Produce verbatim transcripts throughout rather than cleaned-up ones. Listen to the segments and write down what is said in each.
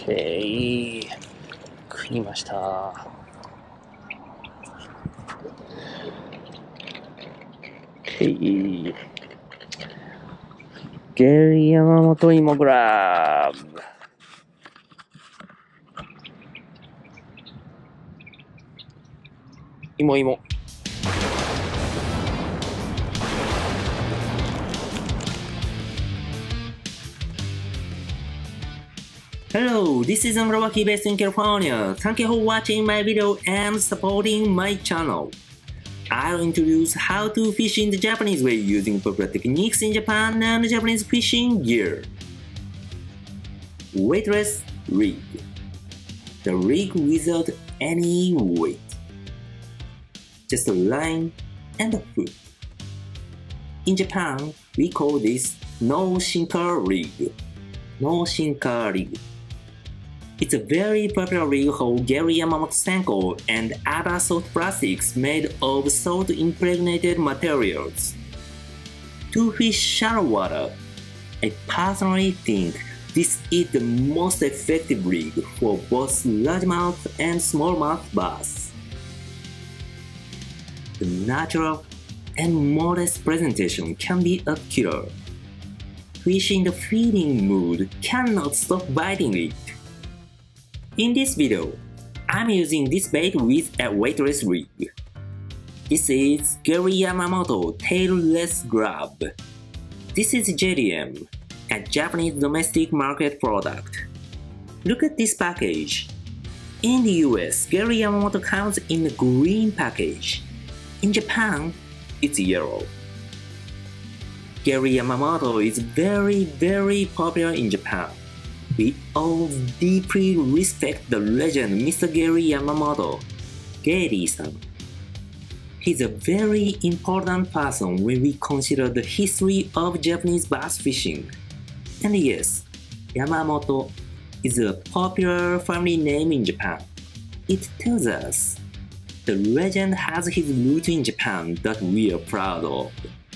OK。食いました。OK。Gary Yamamoto Imo Grub。いもいも。 Hello, this is Waki based in California. Thank you for watching my video and supporting my channel. I'll introduce how to fish in the Japanese way using popular techniques in Japan and Japanese fishing gear. Weightless rig. The rig without any weight. Just a line and a hook. In Japan, we call this no shinker rig. No shinker rig. It's a very popular rig for Gary Yamamoto Senko and other salt plastics made of salt-impregnated materials. To fish shallow water, I personally think this is the most effective rig for both largemouth and smallmouth bass. The natural and modest presentation can be a killer. Fish in the feeding mood cannot stop biting it. In this video, I'm using this bait with a weightless rig. This is Gary Yamamoto Tail Less Grub. This is J D M, a Japanese domestic market product. Look at this package. In the U S, Gary Yamamoto comes in a green package. In Japan, it's yellow. Gary Yamamoto is very very popular in Japan. We all deeply respect the legend Mister Gary Yamamoto, Gary-san. He's a very important person when we consider the history of Japanese bass fishing. And yes, Yamamoto is a popular family name in Japan. It tells us the legend has his roots in Japan that we are proud of.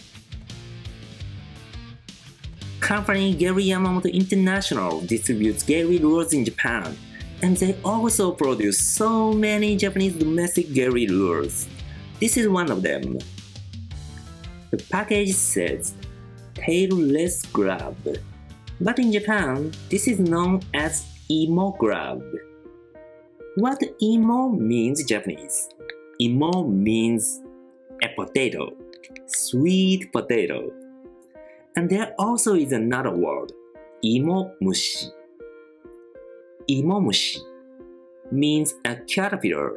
Company Gary Yamamoto International distributes Gary lures in Japan, and they also produce so many Japanese domestic Gary lures. This is one of them. The package says Tail Less Grub, but in Japan, this is known as Imo Grub. What Imo means in Japanese? Imo means a potato, sweet potato. And there also is another word, imo-mushi. Imo-mushi means a caterpillar.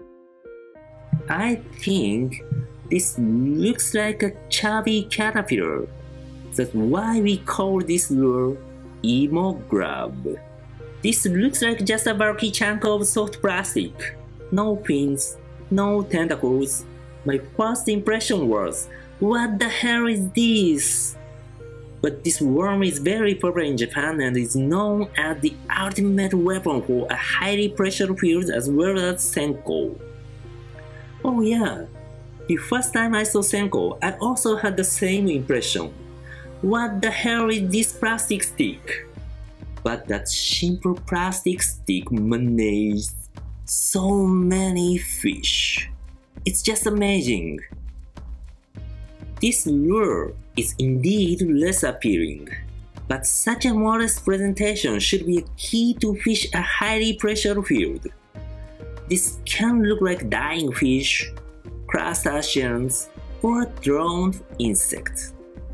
I think this looks like a chubby caterpillar. That's why we call this lure Imo Grub. This looks like just a bulky chunk of soft plastic. No fins, no tentacles. My first impression was, what the hell is this? But this worm is very popular in Japan and is known as the ultimate weapon for a highly pressured field as well as Senko. Oh yeah, the first time I saw Senko, I also had the same impression. What the hell is this plastic stick? But that simple plastic stick managed so many fish. It's just amazing. This lure is indeed less appealing, but such a modest presentation should be a key to fish a highly pressured field. This can look like dying fish, crustaceans, or a drowned insect.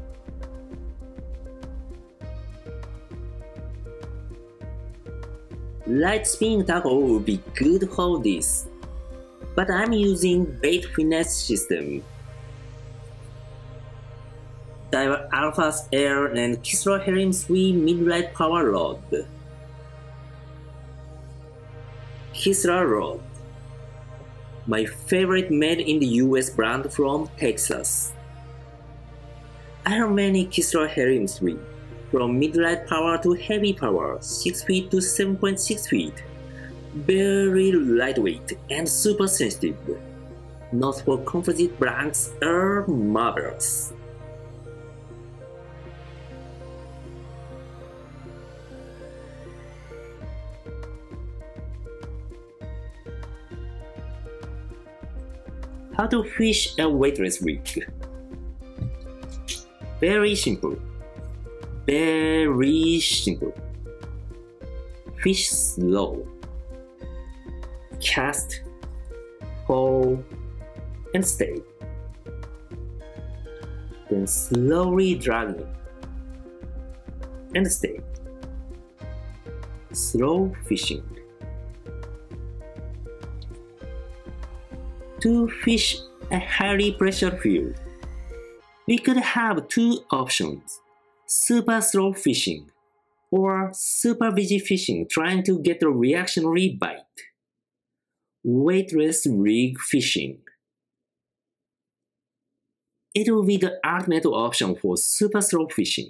Light spinning tackle would be good for this, but I'm using bait Finesse System. Daiwa Alphas Air and Kistler Helium three mid-light power rod. Kistler rod, my favorite made in the U S brand from Texas. I have many Kistler Helium three, from mid-light power to heavy power, six feet to seven point six feet. Very lightweight and super sensitive. Not for composite blanks are marvelous. How to fish a weightless rig? Very simple. Very simple. Fish slow. Cast, hold, and stay. Then slowly drag it and stay. Slow fishing. To fish a highly pressure field, we could have two options: super slow fishing or super busy fishing trying to get a reactionary bite. Weightless rig fishing. It will be the ultimate option for super slow fishing.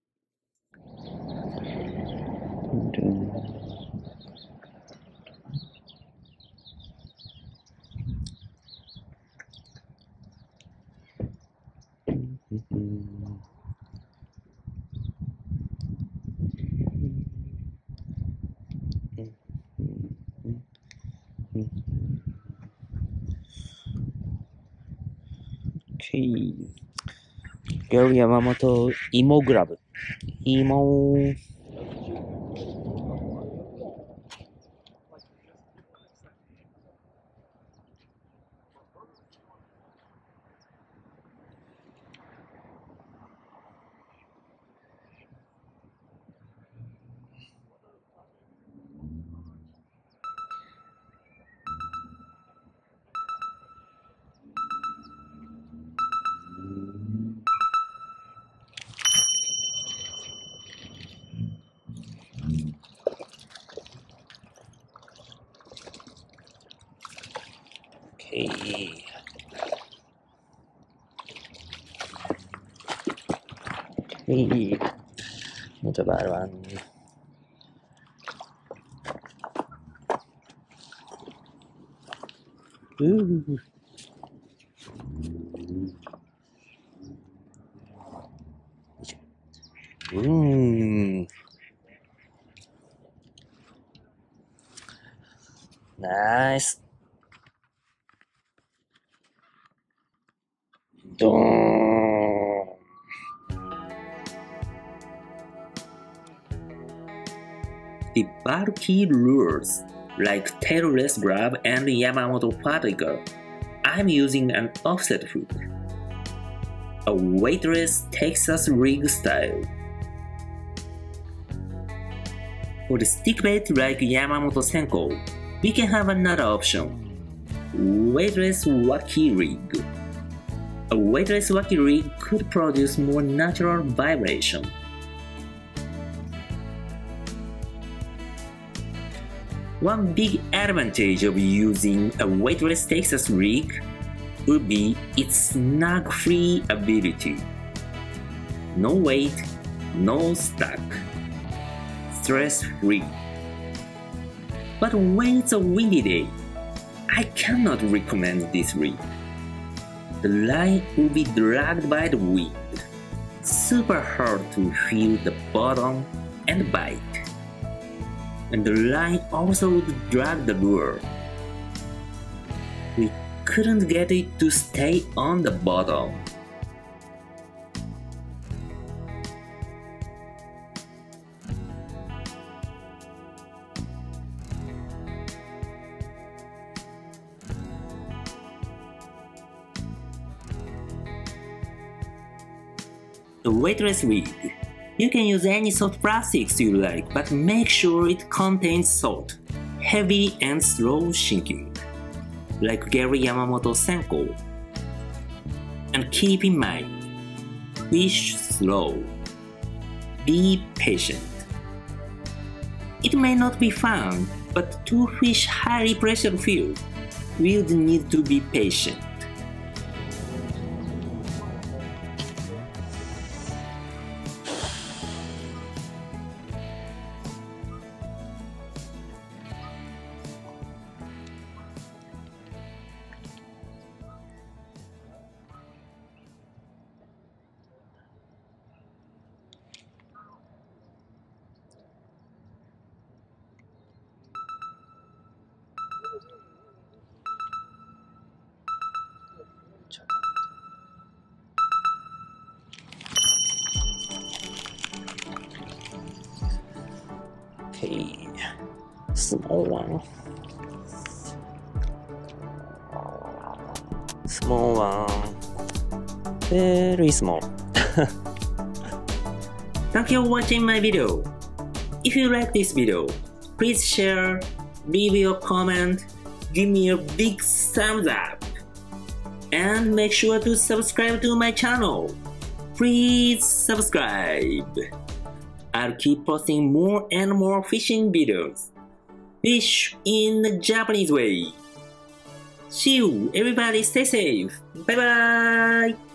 Okay. Gary Yamamoto Imo Grub. Imo. Okay. Okay. Not a bad one. Ooh. Mmm. Nice. Dong. The bulky lures like Tail Less Grub and Yamamoto Fatigue, I'm using an offset hook, a weightless Texas rig style. For the stickbait like Yamamoto Senko, we can have another option, weightless Waki rig. A weightless Waki rig could produce more natural vibration. One big advantage of using a weightless Texas rig would be its snag-free ability. No weight, no stuck, stress-free. But when it's a windy day, I cannot recommend this rig. The line will be dragged by the wind, super hard to feel the bottom and bite. And the line also would drag the lure. We couldn't get it to stay on the bottom. The weightless rig. You can use any soft plastics you like, but make sure it contains salt, heavy and slow sinking, like Gary Yamamoto Senko. And keep in mind, fish slow. Be patient. It may not be fun, but to fish highly pressure field, we'll need to be patient. Okay. Small one. Small one. Very small. Thank you for watching my video. If you like this video, please share, leave your comment, give me a big thumbs up, and make sure to subscribe to my channel. Please subscribe. I'll keep posting more and more fishing videos. Fish in the Japanese way. See you, everybody stay safe. Bye bye!